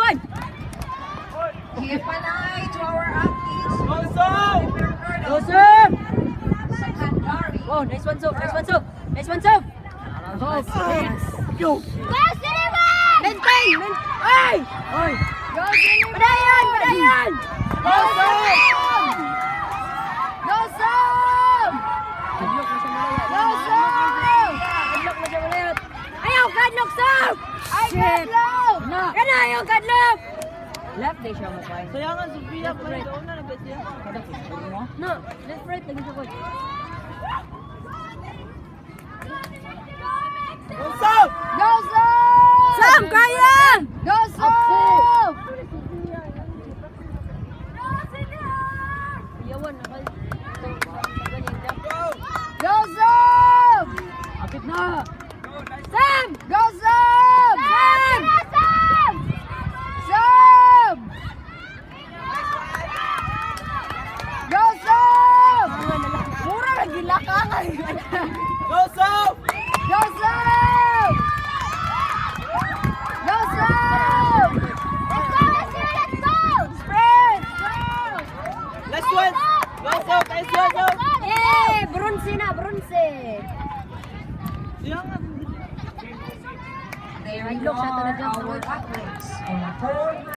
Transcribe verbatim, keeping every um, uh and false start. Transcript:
One! Keep an eye to our athletes. Go, Sam! Go, Sam! Secondary. Oh, nice one, Sof. Nice one, Sof. Nice one, Sof. Oh, yes. Go! Go, Sullivan! Maintain! Main... Ay! Ay! Go, Sullivan! Padayan! Padayan! Go, Sam! Go, Sam! Kadlok na siya malayat. Go, Sam! Kadlok na siya malayat. Ayaw, kadlok, Sof! Ay, kadlok! Na! Yan na, ayaw, kadlok! Left day siya mo, Pai. Sayangan, Sofia. Pwede doon na. Nag-bet siya. No, left right lagi siya, Coach. Go, Sam! Go, Sam! Sam, kaya! Go, Sam! Iyawan, nakal... Go! Go, Sam! Apit na! Sam! Go, Sam! Sam! Sam! Sam! Go, Sam! Mura lagi lakangan. Go, Sam! Go, Sam! Go, Sam! Let's go, let's go, let's go! Sprint! Last one! Go, Sam! Nice one, Sam! Eh, bronze na, bronze! Sayangan. There we Look, go, siya talaga. our athletes. On a four